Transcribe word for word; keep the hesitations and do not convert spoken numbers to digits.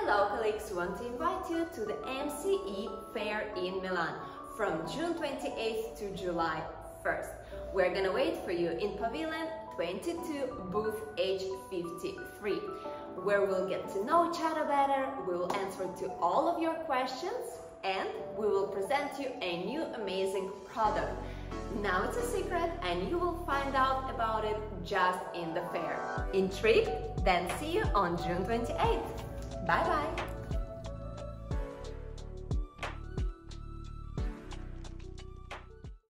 Hello colleagues, we want to invite you to the M C E fair in Milan from June twenty-eighth to July first. We're gonna wait for you in Pavilion twenty-two, booth H fifty-three, where we'll get to know each other better, we will answer to all of your questions, and we will present you a new amazing product. Now it's a secret and you will find out about it just in the fair. Intrigued? Then see you on June twenty-eighth. Bye bye!